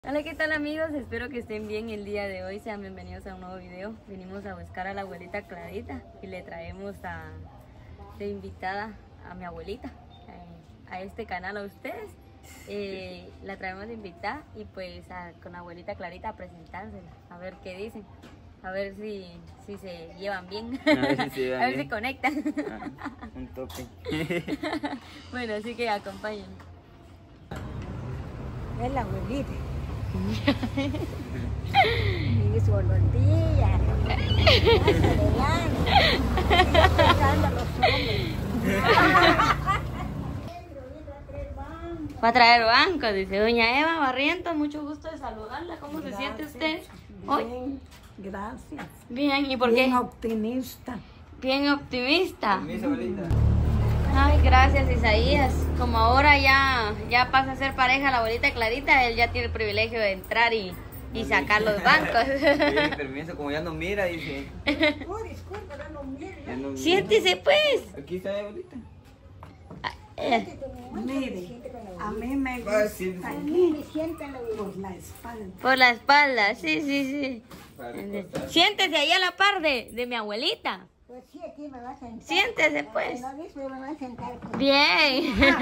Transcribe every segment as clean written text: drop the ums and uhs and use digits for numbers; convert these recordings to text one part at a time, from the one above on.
Hola, ¿qué tal amigos? Espero que estén bien el día de hoy. Sean bienvenidos a un nuevo video. Venimos a buscar a la abuelita Clarita y le traemos de invitada a mi abuelita a este canal a ustedes. La traemos de invitada y pues con la abuelita Clarita a presentársela, a ver qué dicen, a ver si se llevan bien, a ver si, a ver si conectan. Un toque. Bueno, así que acompáñenme. Es la abuelita. Y su días. Va a traer banco, dice doña Eva Barrientos. Mucho gusto de saludarla. ¿Cómo se siente usted hoy? Bien, gracias. Bien, ¿y por Bien qué? optimista. Bien optimista. Permiso, abuelita. Ay, gracias Isaías. Como ahora ya pasa a ser pareja la abuelita Clarita, él ya tiene el privilegio de entrar y sacar los bancos. Sí, permiso, como ya no mira, dice. Oh, disculpa, no mire. Ya no mira. Siéntese pues. Aquí está, abuelita. Mire, a mí me Va, gusta siéntese. aquí por la espalda. Por la espalda, sí. Para recostar. Siéntese ahí a la par de mi abuelita. Pues sí, aquí me va a sentar. Siéntese pues. No dice, me va a sentar. Pues. Bien. Me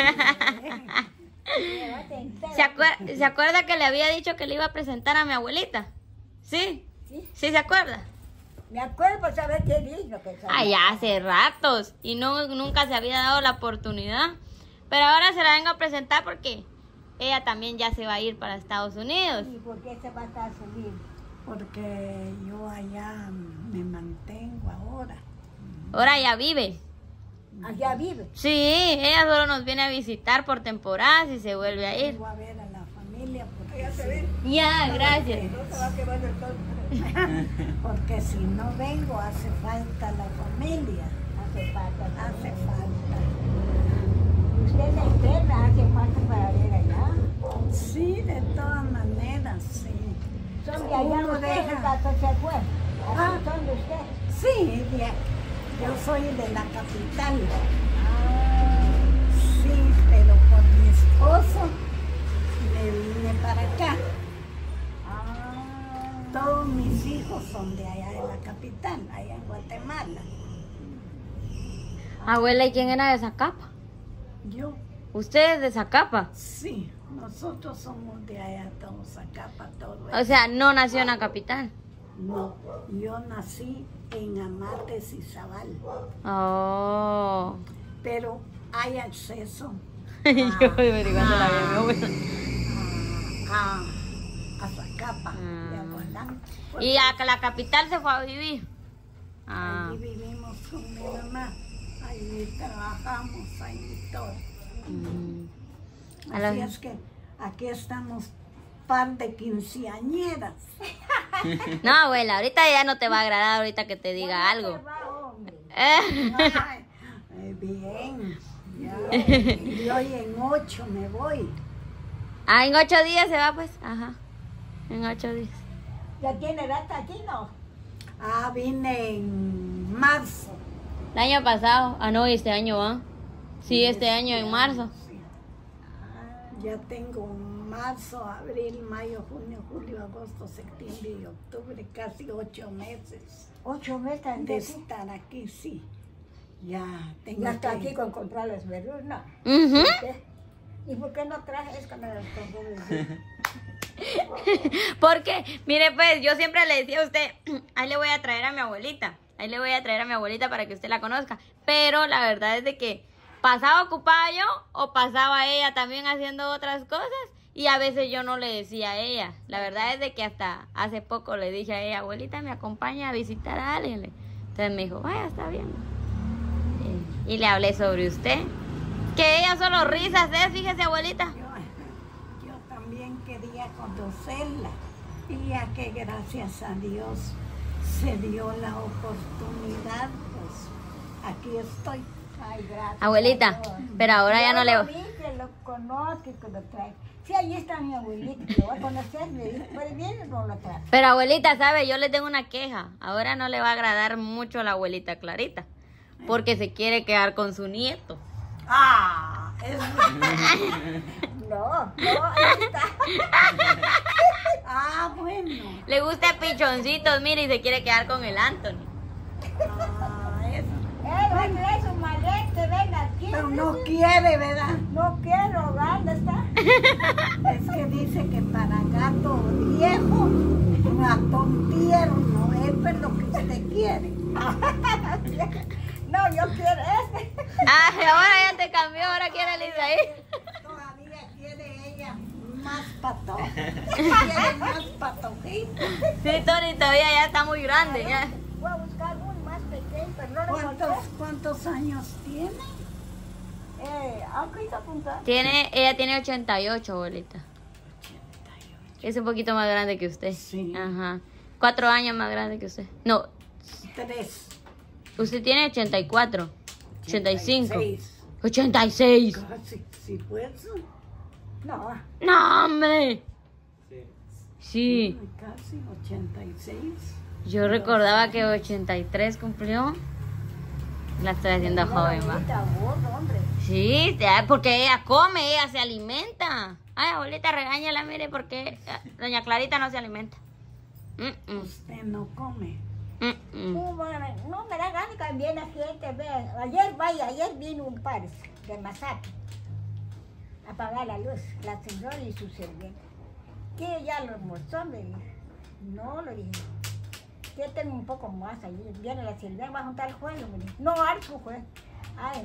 va a sentar. ¿Se acuerda que le había dicho que le iba a presentar a mi abuelita? ¿Sí? Sí. ¿Sí se acuerda? Me acuerdo por saber qué dijo que sabe. Ay, hace ratos y nunca se había dado la oportunidad. Pero ahora se la vengo a presentar porque ella también ya se va a ir para Estados Unidos. ¿Y por qué se va a estar subiendo? Porque yo allá me mantengo ahora. Ahora ya vive. Allá vive. Sí, ella solo nos viene a visitar por temporadas y se vuelve a ir. Vengo a ver a la familia porque, Ya, gracias. porque si no vengo hace falta la familia. Hace falta. ¿Usted se enferma? ¿Hace falta para ver allá? Sí, de todas maneras, sí. ¿Son de allá ustedes, se fue? ¿Son de usted? Sí, yo soy de la capital. Sí, pero por mi esposo me vine para acá. Todos mis hijos son de allá de la capital, allá en Guatemala. Abuela, ¿y quién era de Zacapa? Yo, ¿Usted es de Zacapa? sí, nosotros somos de allá, todos acá, para todo O sea, no nació en la capital. No, yo nací en Amates y Zabal, Oh. pero hay acceso Yo averiguando la vida, mi abuela. a Zacapa y a Gualán. Y a la capital se fue a vivir. Ah. Allí vivimos con mi mamá, allí trabajamos, allí todo. A la- Así es que aquí estamos par de quinceañeras. No, abuela, ahorita ya no te va a agradar ahorita que te diga algo. Ay, bien, ya. Y hoy en 8 me voy. Ah, en 8 días se va pues. Ajá. En 8 días. ¿Ya tiene data aquí, no? Vine en marzo. El año pasado. Ah, no, este año va. Sí, este año en marzo. Sí. Ya tengo marzo, abril, mayo, junio, julio, agosto, septiembre y octubre, casi 8 meses. 8 meses De estar aquí, sí. Ya tengo Ya está que- aquí con comprar las verduras, no. Ujú. ¿Qué? ¿Y por qué no trajes cuando las compré? Porque, mire pues, yo siempre le decía a usted, ahí le voy a traer a mi abuelita. Ahí le voy a traer a mi abuelita para que usted la conozca. Pero la verdad es de que pasaba ocupada yo o pasaba ella también haciendo otras cosas. Y a veces yo no le decía a ella. La verdad es de que hasta hace poco le dije a ella, abuelita, me acompaña a visitar a alguien. Entonces me dijo, vaya, está bien. Y le hablé sobre usted. Que ella solo risas es, fíjese, abuelita. Yo también quería conocerla y ya que gracias a Dios se dio la oportunidad, pues aquí estoy. Ay, gracias. Abuelita, pero ahora ya no le... Yo lo vi, que lo conozco y que lo trae. Sí, ahí está mi abuelita, lo voy a conocer, me dijo, pero viene no lo trae. Pero abuelita, ¿sabe? Yo le tengo una queja. Ahora no le va a agradar mucho a la abuelita Clarita. Porque se quiere quedar con su nieto. Es No, ahí está. Ah, bueno. Le gusta pichoncitos, mire, y se quiere quedar con el Anthony. Ah, eso. Va a traer su malete, venga aquí. Pero no quiere, ¿verdad? No quiero, ¿dónde está? Es que dice que para gato viejo, ratón tierno, eso es lo que usted quiere. No, yo quiero este. Ah, ahora ya te cambió, ahora quiere el Isaí. Todavía quiere ella más pato. Quiere más patojito. Sí, Tony, todavía ya está muy grande. Ya. Voy a buscar un más pequeño, pero no lo encontré. ¿Cuántos años tiene? Aquí está apuntado. Ella tiene 88, abuelita. 88. Es un poquito más grande que usted. Sí. Ajá. 4 años más grande que usted. No, 3. usted tiene 84. 85. 86. 86. Casi, sí, pues. No. No, hombre. Sí. Sí. Casi 86. Yo recordaba que 83 cumplió. La estoy haciendo joven, va. Hombre. Sí, porque ella come, ella se alimenta. Ay, abuelita, regáñala, mire, porque doña Clarita no se alimenta. Usted no come. Mm. No me da ganas que viene gente. Vea. Ayer vino un par de Masaki a apagar la luz, la señora y su sirviente. Que ya lo almorzó, me dijo. No, lo dije. Que tengo un poco más allí. Viene la sirviente, va a juntar el juego, me dijo. No, algo fue. Ay,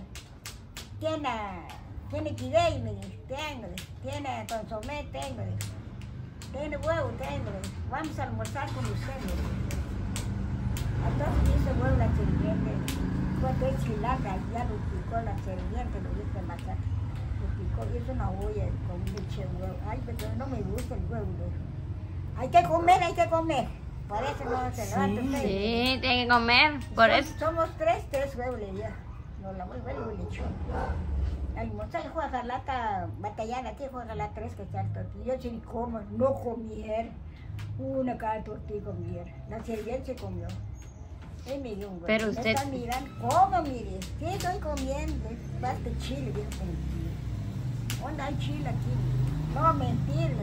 tiene pidey, me dijo. Tengo, tiene consomé, tengo. Tiene huevo, tengo. Vamos a almorzar con usted, me dijo. Entonces dice, bueno, la sirviente, cuando es chilaca, ya lo picó la sirviente, lo dice Masaki. Lo picó, y es una olla con leche de huevo. Ay, pero no me gusta el huevo. Hay que comer, hay que comer. Por eso no se levanta usted. Sí, tiene que comer, por eso. Somos tres huevos le dio. Nos la vuelve y le echó. Almorzar, juega lata, batallada aquí, juega la 3 que está el tortilla. Yo sí como, no comiera. Una cada tortilla comiera. La sirviente se comió. Pero usted... Me está mirando, ¿cómo mire? Sí, estoy comiendo. Basta chile, dijo. ¿Dónde hay chile aquí? No, mentir.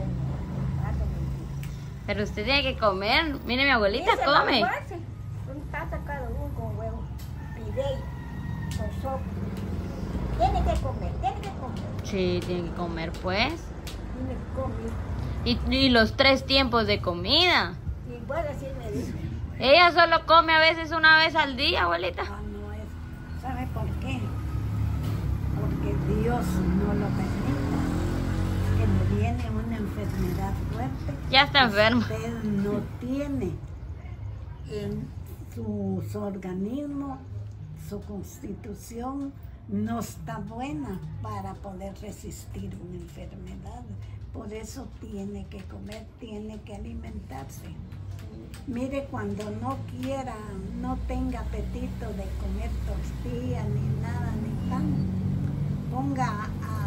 Pero usted tiene que comer. Mire, mi abuelita Dice, come. Un taza cada uno con huevo. Pidey, con sopa. Tiene que comer, tiene que comer. Sí, tiene que comer, pues. Tiene que comer. Y los 3 tiempos de comida. Y bueno, así me dice. Ella solo come a veces una vez al día, abuelita. Ah, no es. ¿Sabe por qué? Porque Dios no lo permite. Que le viene una enfermedad fuerte. Ya está enfermo. Usted no tiene en sus organismos, su constitución no está buena para poder resistir una enfermedad. Por eso tiene que comer, tiene que alimentarse. Mire, cuando no quiera, no tenga apetito de comer tortilla, ni nada, ni pan, ponga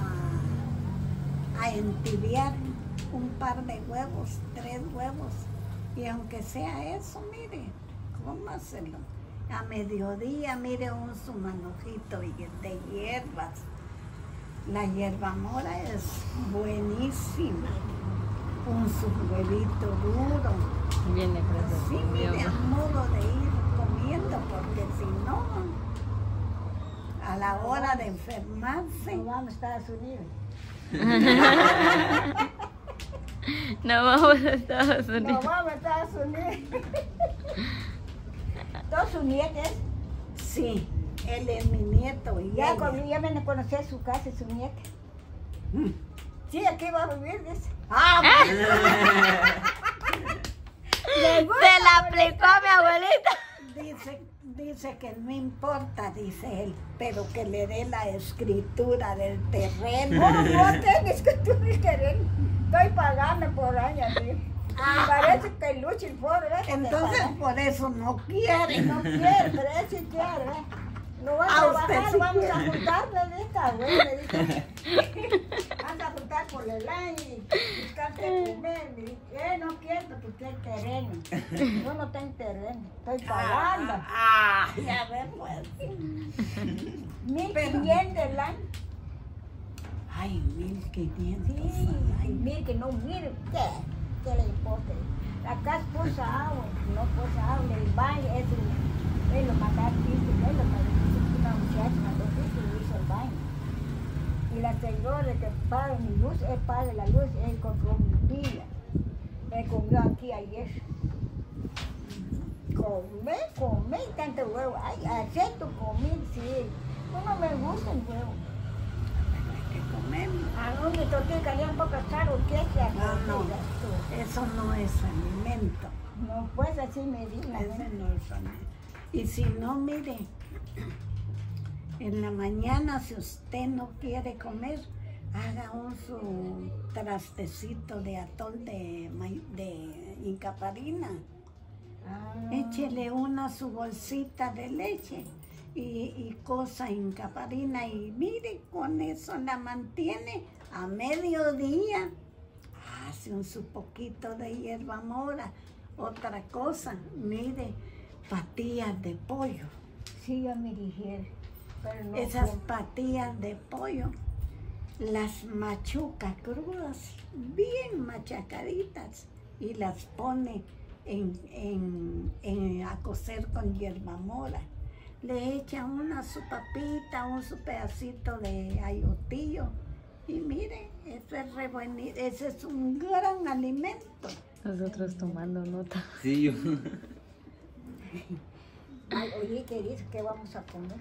a entibiar un par de huevos, 3 huevos, y aunque sea eso, mire, cómaselo. A mediodía, mire, su manojito de hierbas. La hierba mora es buenísima, con su huevito duro. Viene Sí, mire, a modo de ir comiendo, porque si no, a la hora de enfermarse, no vamos a Estados Unidos. No vamos a Estados No Unidos. vamos a Estados Unidos. ¿Todos sus nietos? Sí, él es mi nieto. Y ya me conocí a su casa y su nieta. Sí, aquí va a vivir, dice. ¡Ah! Se la aplicó a mi abuelita. Dice que no importa, dice él, pero que le dé la escritura del terreno. No tengo escritura del terreno. Estoy pagando por años, ¿sí? Parece que lucha el foro, ¿ves? Entonces por eso no quiere. No quiere, pero él sí quiere, ¿ves? No vamos a trabajar, sí vamos a juntar, me dice, güey, me dice. Vamos a juntar por el año y buscarte primero. Me dice, no quiero porque usted terreno. Yo no tengo terreno, estoy pagando. Ya ves, pues. 1.500 del año. Ay, 1500. Sí, ay, mire que no mire, ¿qué le importa? Acá es posa agua, no posa agua, el baño es lo mandar triste, es lo que una muchacha mandó triste y hizo el baño. Y la señora que paga mi luz, él paga la luz, él compró mi pila. Él comió aquí ayer. Come tanto huevo. Ay, acepto comer, sí. No me gusta el huevo. Que comemos. A donde tortilla caliente un poco caro, ¿qué se hace? No, eso no es alimento. No, pues así me dijo. Ese no es alimento. Y si no, mire, en la mañana si usted no quiere comer, haga su trastecito de atol de incaparina. Échele su bolsita de leche y cosa incaparina y mire, con eso la mantiene a mediodía. Hace su poquito de hierba mora. Otra cosa, mire, patillas de pollo. Sí, ya me dijeron. Pero no Esas como. patillas de pollo las machuca crudas, bien machacaditas, y las pone a cocer con hierba mora. Le echa su papita, su pedacito de ayotillo, y mire, eso es re buenito, ese es un gran alimento. Nosotros tomando nota. Sí, yo. Ay, oye, ¿qué dice? ¿Qué vamos a comer?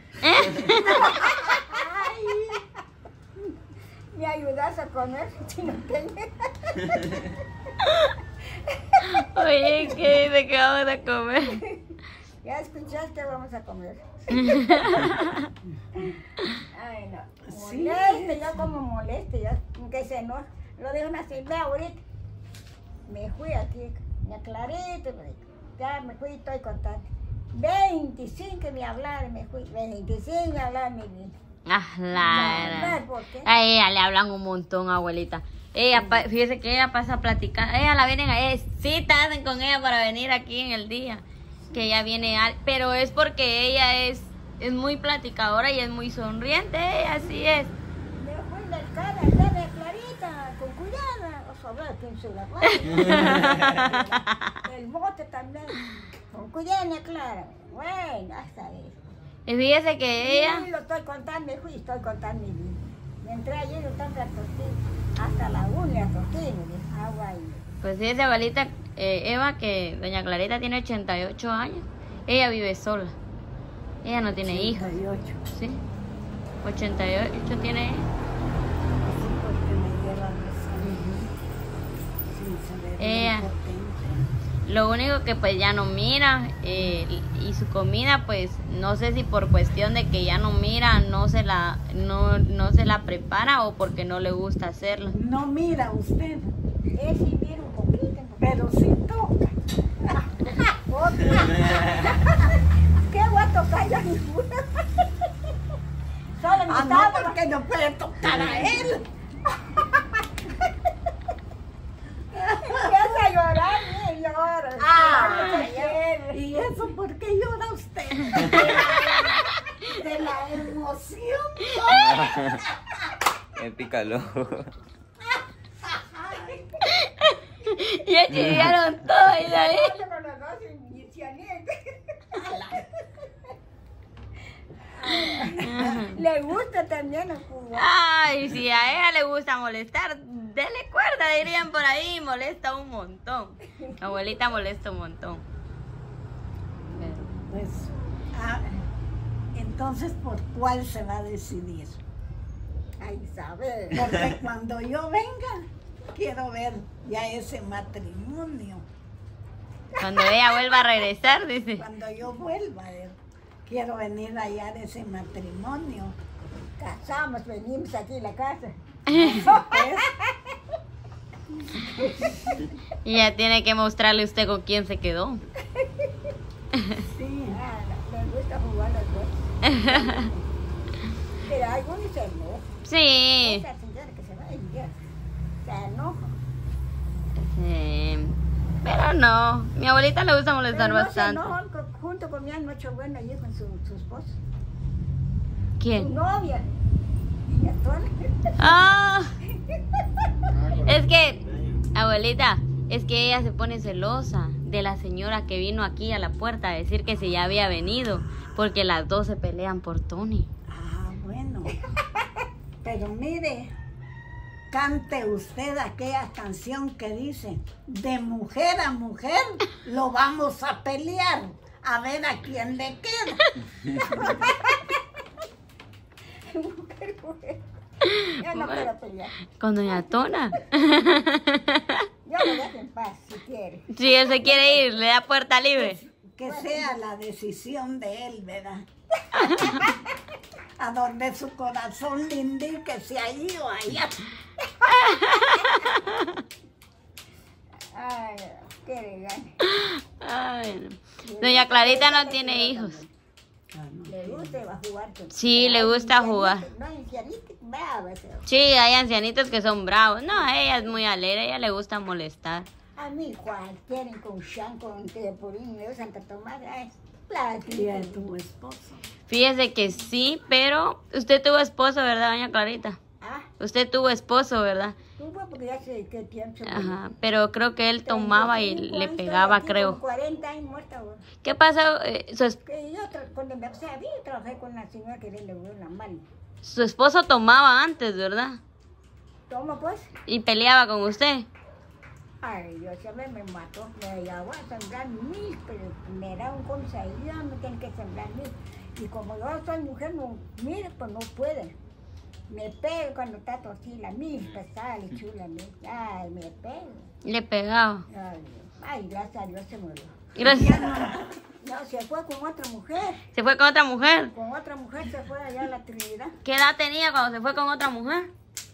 ¿Me ayudas a comer si no tengo? Oye, ¿qué dice que vamos a comer? ¿Ya escuchaste que vamos a comer? Ay, no. Sí. Moleste, yo como moleste, ya, que se enoja. Lo dejo así, ve ahorita. Me fui aquí, me aclaré, ya me fui y estoy contando. 25 me hablaron, me fui, 25 me hablaron, mi vida. ¿Por qué? A ella le hablan un montón, abuelita. Ella, fíjese que ella pasa a platicar. Ella la vienen a citas hacen con ella para venir aquí en el día. Que ella viene, pero es porque ella es muy platicadora y es muy sonriente. Ella así es. Me fui del cara, de clarita, con cuidado. O sobre el pinche el bote también. Con cuidado, Clara. Bueno, hasta eso. Y fíjese que ella... Sí, lo estoy contando, me fui y estoy contando mi vida. Me entré ayer y están las tortillas. Hasta la uña tortillas, agua ahí. Pues fíjese, abuelita, Eva, que doña Clarita tiene 88 años. Ella vive sola. Ella no tiene hijos. 88. Sí. 88 tiene ella. Sí, porque me llevan los años. Sí, se ve Ella. bien potente. Lo único que pues ya no mira y su comida pues no sé si por cuestión de que ya no mira no se la prepara o porque no le gusta hacerlo. No mira usted, Es y mira un poquito. pero sí toca. ¿Qué voy a tocar ya ninguna? Solo mi Ah, no, tabla. porque no puede tocar a él. Empieza a llorar, y llora. ¿Y eso por qué llora usted? De la emoción. Me pica el ojo. Ya chillaron todo y de ahí. Le gusta también el fútbol. Ay, si a ella le gusta molestar, dele cuerda, dirían por ahí, molesta un montón. Abuelita molesta un montón. Pues, entonces, ¿por cuál se va a decidir? Ay, sabe. Porque cuando yo venga, quiero ver ya ese matrimonio. Cuando ella vuelva a regresar, dice. Cuando yo vuelva, quiero venir allá de ese matrimonio. Casamos, venimos aquí a la casa. Y ya tiene que mostrarle usted con quién se quedó. Sí. Le gusta jugar las dos. Pero algunos se enojan. Sí. Esa señora que se va a ir, se enoja. Pero no, mi abuelita le gusta molestar Pero no bastante. se enojan junto con mi noche buena allí con su esposo. Su ¿Quién? novia. Y Atona. Ah, es que, abuelita, es que ella se pone celosa de la señora que vino aquí a la puerta a decir que si ya había venido, porque las dos se pelean por Tony. Ah, bueno. Pero mire, cante usted aquella canción que dice, de mujer a mujer lo vamos a pelear, a ver a quién le queda. Yo no quiero pelear. Con doña Tona. Yo lo dejo en paz si quiere. Si él se quiere ir, le da puerta libre. Que sea la decisión de él, ¿verdad? A donde su corazón le indique si ahí o allá. Ay, qué regalo. Ay, no. Doña Clarita no tiene hijos. Le gusta va a jugar. Sí, le gusta jugar. No, ancianito, bravo ese. Sí, hay ancianitos que son bravos. No, ella es muy alegre, a ella le gusta molestar. A mí quieren con Shan, con Tepurín, de Santa Tomás, ay, Y platita. a tu esposo. Fíjese que sí, pero usted tuvo esposo, ¿verdad, doña Clarita? Ah, Usted tuvo esposo, ¿verdad? tuvo porque ya sé qué tiempo se murió. Ajá, pero creo que él tomaba y 35 le años, pegaba, aquí creo. con 40 años muerta, güey. ¿Qué pasó? Que yo, cuando me sabía, trabajé con una señora que le dio una mano. Su esposo tomaba antes, ¿verdad? Toma, pues. Y peleaba con usted. Ay, Dios, ya me mató. Me llevó a sembrar 1000, pero me da un consejo, me tienen que sembrar 1000. Y como yo soy mujer, no, mire, pues no puede. Me pego cuando está tosida, 1000 pesada, le chula, ay, me pego. Le pegaba. Ay, gracias a Dios se murió. Gracias. No, se fue con otra mujer. ¿Se fue con otra mujer? Con otra mujer se fue allá a la Trinidad. ¿Qué edad tenía cuando se fue con otra mujer?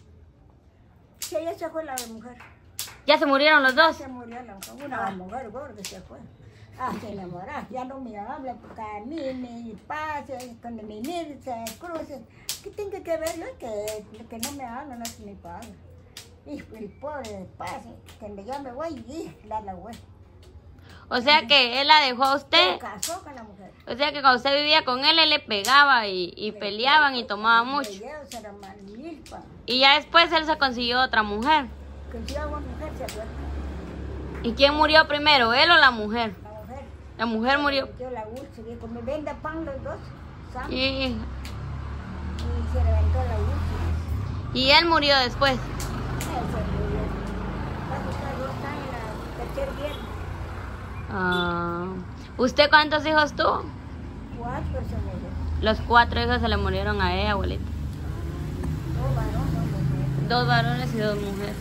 Sí, ella se fue la mujer. ¿Ya se murieron los dos? Se murió la mujer. Una mujer gorda se fue. Ah, se enamoró. Ya no me habla, camine y pase, cuando me mire, se cruce. ¿Qué tengo que ver yo? Que no me habla, no se me paga. Y el pobre pase, cuando ya me voy, y la voy. O sea que él la dejó a Se usted. casó con la mujer. O sea que cuando usted vivía con él le pegaba y peleaban y tomaba mucho. Me llevo, se la mal milpa. Y ya después él se consiguió otra mujer. Que si hago mujer se fue. ¿Y quién murió primero, él o la mujer? La mujer. La mujer murió. Yo la úlcera, dijo, me venda pan los dos. ¿sabes? Y Y se reventó la úlcera. y él murió después. Él se murió. Va a buscar 2 años la tercer viernes. Ah, ¿usted cuántos hijos tuvo? 4 se murió. Los 4 hijos se le murieron a ella, abuelita. 2 varones, 2 mujeres. 2 varones y 2 mujeres.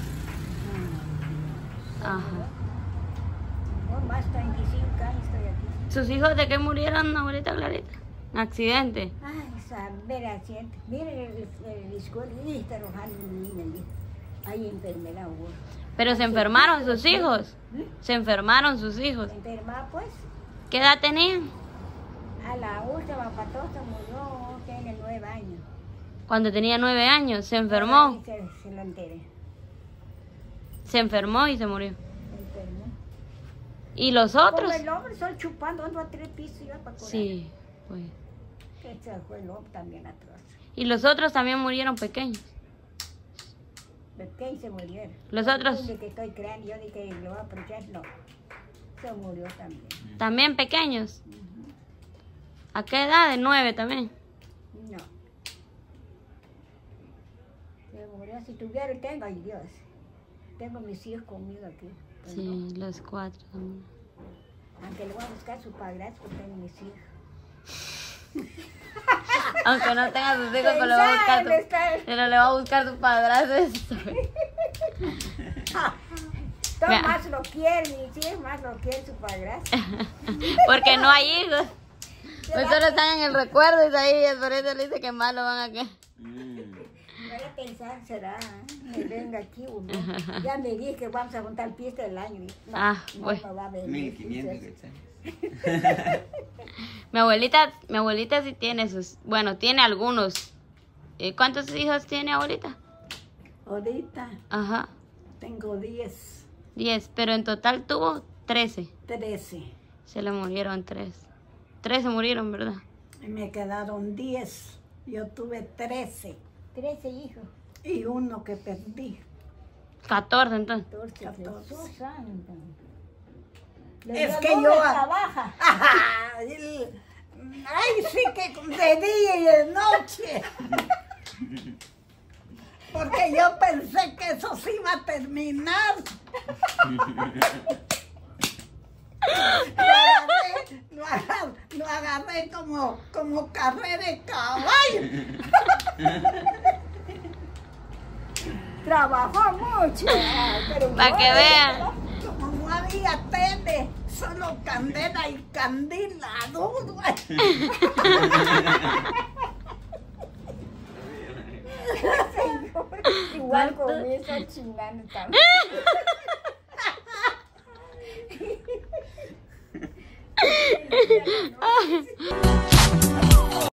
Ajá. No más 35 años estoy aquí. ¿Sus hijos de qué murieron, abuelita Clarita? ¿Accidente? Ay, saber accidente. Miren el escuela y está arrojando un niño allí. Hay enfermedad, güey. ¿Pero se enfermaron sus hijos? ¿Se enfermaron sus hijos? Enferma, pues, ¿Qué edad tenían? a la última patosa murió, tiene 9 años. Cuando tenía 9 años, se enfermó. Se lo enteré. Se enfermó y se murió. Enfermó. ¿Y los otros? Como el hombre, solo chupando, ando a 3 pisos ya para curar. Sí, pues. Ese fue el hombre también atrás. ¿Y los otros también murieron pequeños? Pequeño se murieron. Los otros De que estoy creando, yo dije que lo voy a aprovechar, no. Se murió también. también pequeños. ¿A qué edad? De 9 también. No. Se murió. Si tuviera, tengo, ay Dios. Tengo mis hijos conmigo aquí. Pero no. Sí, los 4 también. Aunque le voy a buscar su padrastro, tengo mis hijos. Aunque no tenga sus hijos, pero le va a buscar pero le va a buscar su padrastro. Todo Vea. más lo quiere, mis hijos más lo quiere su padrastro. Porque no hay hijos. Pues solo están en el recuerdo y ahí, por eso le dice que más lo van a quedar. Voy a pensar, será, me venga aquí uno. Ya me dije que vamos a juntar fiesta del año. No, Ah, no bueno. me va a venir. 1500 dice. quetzales. Mi abuelita sí tiene sus, bueno, tiene algunos. ¿Cuántos hijos tiene abuelita? Ahorita Ajá, tengo 10, 10, pero en total tuvo 13. 13. Se le murieron 3. 3 se murieron, ¿verdad? Y me quedaron 10. Yo tuve 13. 13 hijos. Y uno que perdí. 14 entonces. 14. Jesús santo. Es Los que dos yo... trabaja. Ay, sí que de día y de noche. Porque yo pensé que eso se iba a terminar. Lo agarré como carrera de caballo. Trabajó mucho. Pero Para que vean. Como no había tele, solo candela y candila duro. igual con esa chingando también. Ay.